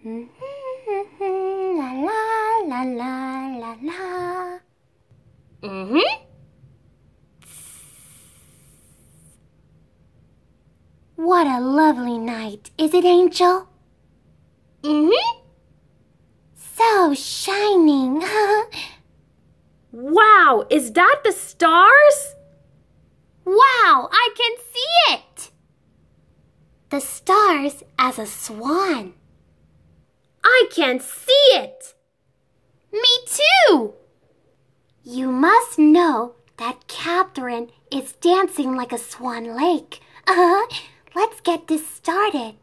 La la la la la la. What a lovely night, is it, Angel? So shining. Wow, is that the stars? Wow, I can see it! The stars as a swan. I can see it! Me too! You must know that Katherine is dancing like a swan lake. Let's get this started.